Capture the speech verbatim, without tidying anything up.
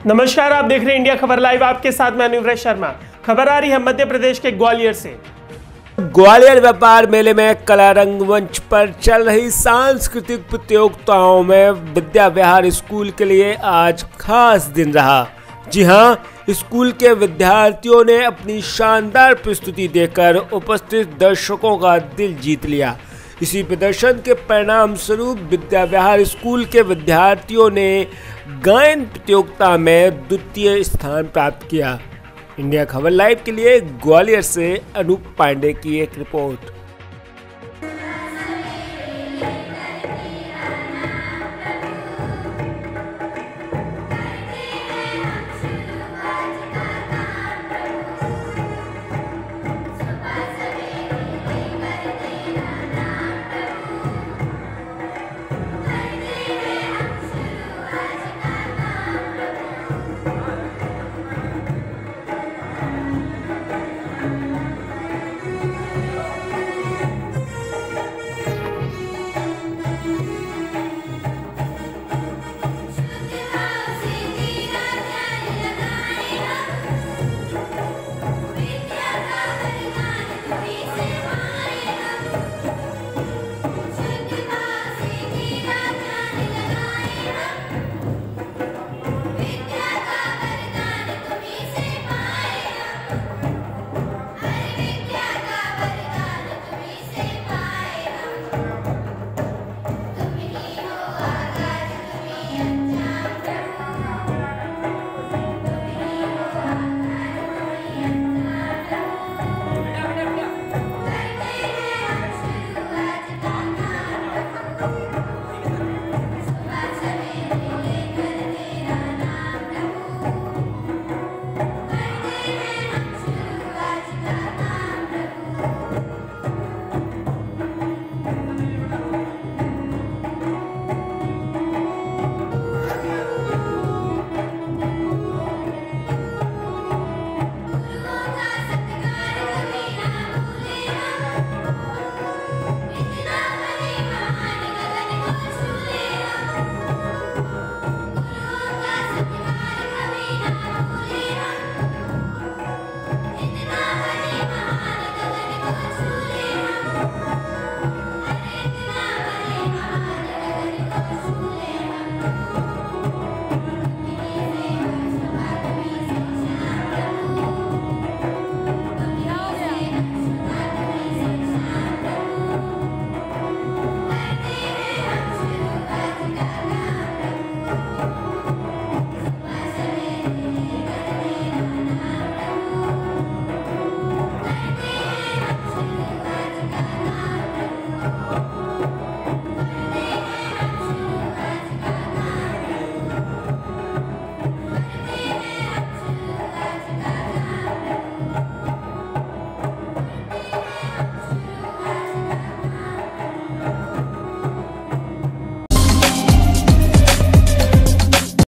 नमस्कार, आप देख रहे हैं इंडिया खबर लाइव। आपके साथ मैं अनुव्रत शर्मा। खबर आ रही है मध्य प्रदेश के ग्वालियर से। ग्वालियर व्यापार मेले में कला रंगमंच पर चल रही सांस्कृतिक प्रतियोगिताओं में विद्या विहार स्कूल के लिए आज खास दिन रहा। जी हां, स्कूल के विद्यार्थियों ने अपनी शानदार प्रस्तुति देकर उपस्थित दर्शकों का दिल जीत लिया। इसी प्रदर्शन के परिणाम स्वरूप विद्या विहार स्कूल के विद्यार्थियों ने गायन प्रतियोगिता में द्वितीय स्थान प्राप्त किया। इंडिया खबर लाइव के लिए ग्वालियर से अनूप पांडे की एक रिपोर्ट।